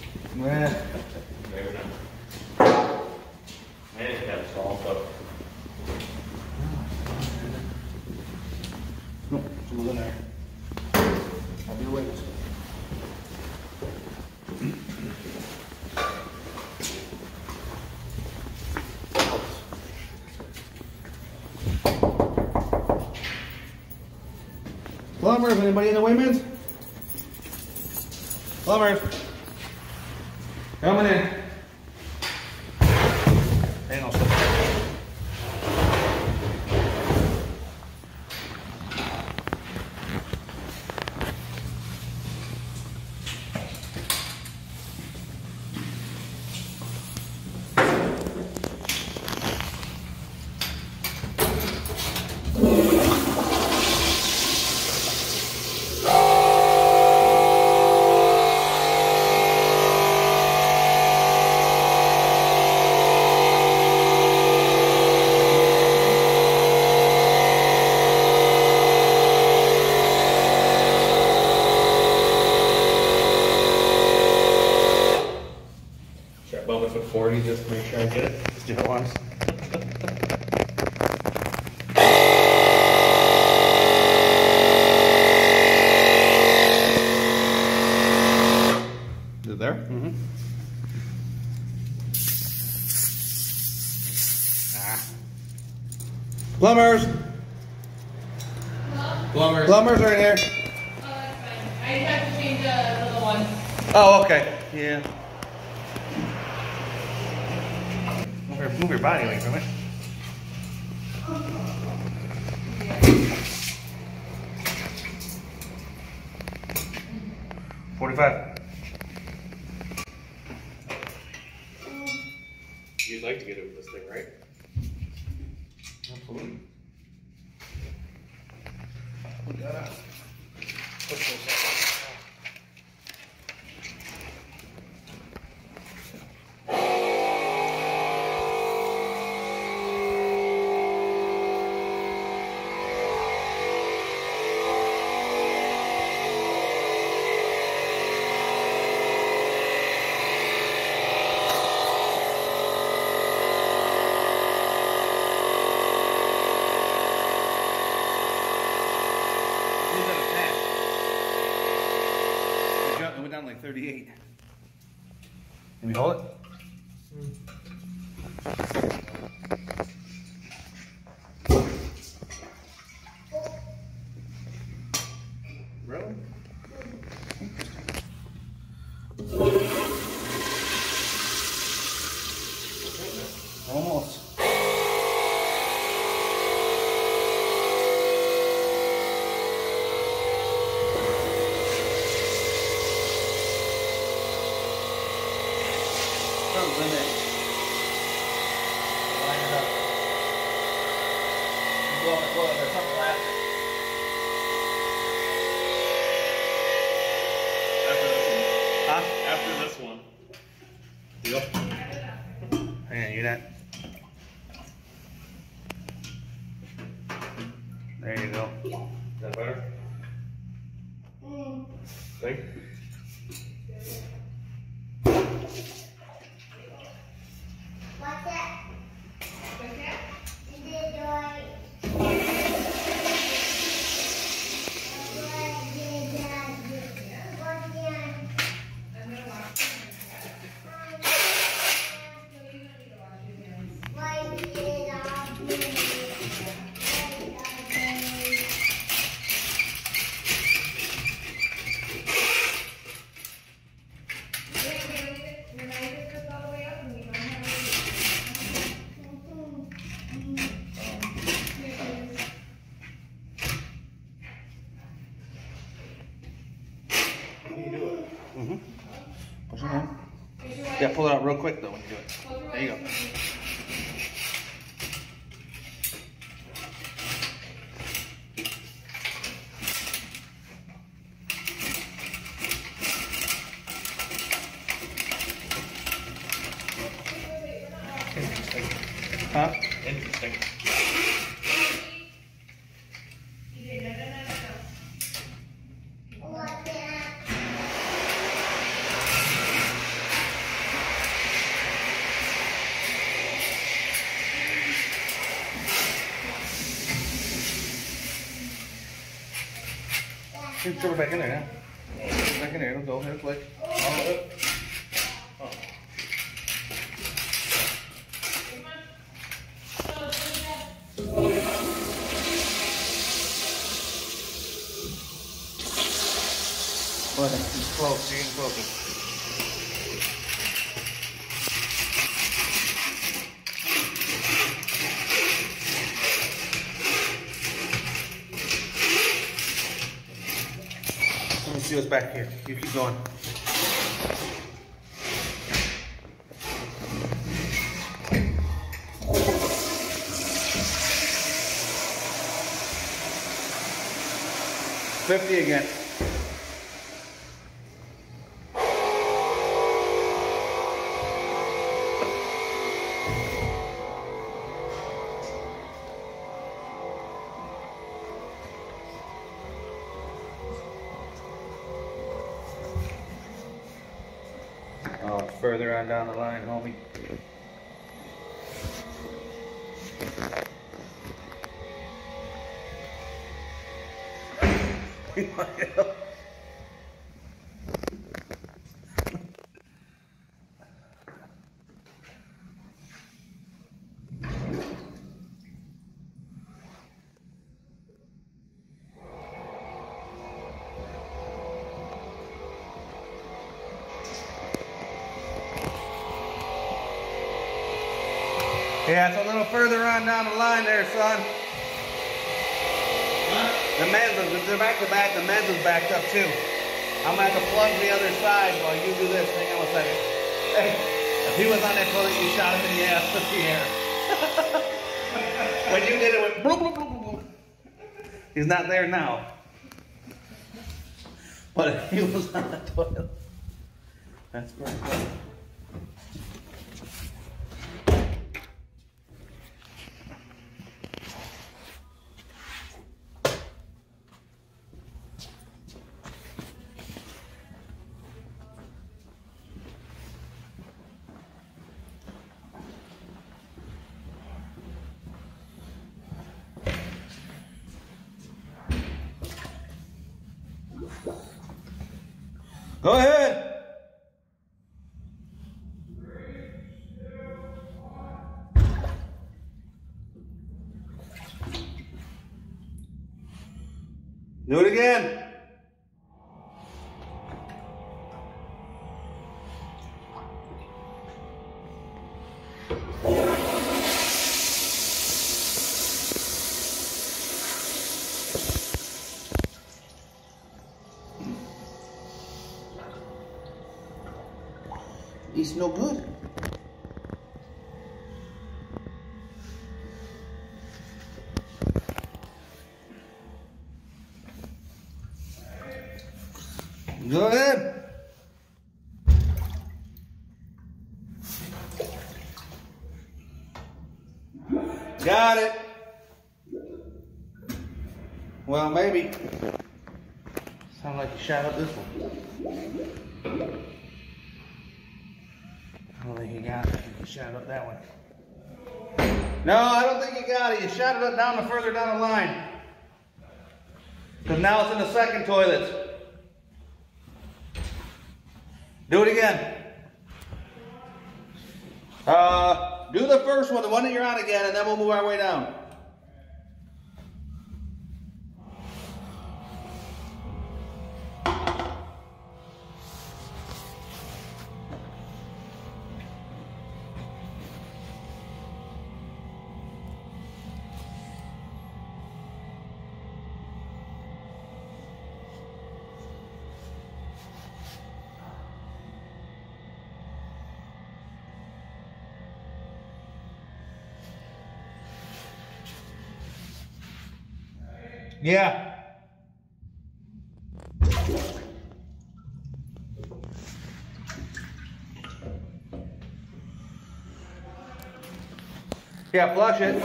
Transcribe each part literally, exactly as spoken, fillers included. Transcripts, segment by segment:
Nah. Maybe not. Maybe it's got salt up. Nope, someone's in there. I'll be away. Plumbers, anybody in the Women's? Plumbers. Coming in. Hang on. forty just to make sure I get it. Just do it once. Is it there? Mm-hmm. Ah. Plumbers! Hello? Plumbers. Plumbers are in here. Oh, that's fine. I have to change the little one. Oh, okay. Yeah. Move your, move your body away from it. Forty-five. You'd like to get it with this thing, right? Absolutely. We gotta push this out. It went down like thirty-eight. Can we hold it? Really? Almost. Comes in it. Line it up. Blow it, blow it. There's something left. After this one. Huh? After this one. Yep. Hang on, you that. There you go. Is that better? Think? What's that? What's that? Is it right? I'm gonna wash it. No, you don't need to wash your hands. We're gonna leave it- we're gonna leave this all the way up and we don't have to leave it. Here it is. Mm-hmm. Push it in. Here's your wipe. Yeah, pull it out real quick though when you do it. Close your There you go. wipe. Interesting. Huh? Interesting. You did, no, no, no, no, no. What's that? You can throw it back in there now. Throw it back in there. It'll go. It'll click. All of it? Oh. Go ahead. It's close. You're getting closer. Let me see what's back here. You keep going. Fifty again. Oh, it's further on down the line, homie. Yeah, it's a little further on down the line there, son. The men's, they're back to back, the men's is backed up too. I'm gonna have to plug the other side while you do this. Hang on a second. Hey, if he was on that toilet, you shot him in the ass with the air. When you did it, it went bloop, bloop, bloop, bloop. He's not there now. But if he was on the toilet, that's great. Go ahead. Do it again. It's no good. Go ahead. Got it. Well, maybe. Sound like you shot up this one. I don't think you got it. I think you shot it up that one. No, I don't think you got it. You shot it up down the further down the line. Because now it's in the second toilet. Do it again. Uh, do the first one, the one that you're on again, and then we'll move our way down. Yeah. Yeah, flush it.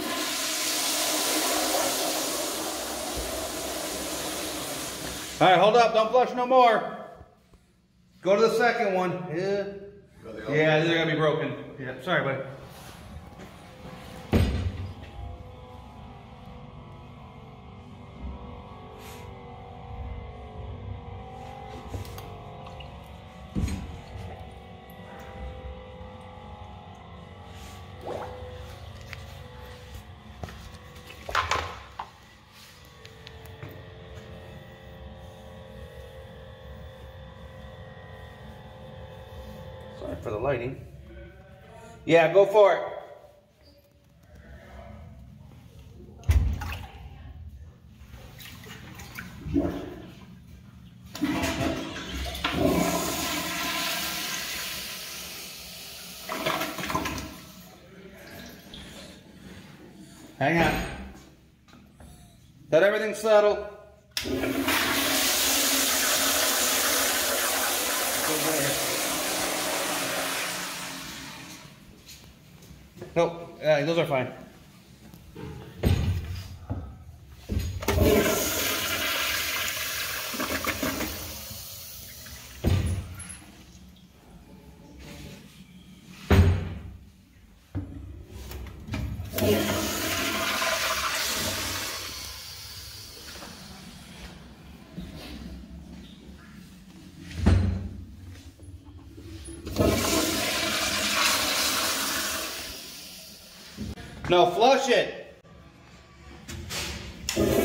All right, hold up. Don't flush no more. Go to the second one. Yeah. Yeah, they're going to be broken. Yeah, sorry, buddy. Sorry for the lighting. Yeah, go for it. Hang on. Let everything settle. Nope, uh, those are fine. No, flush it.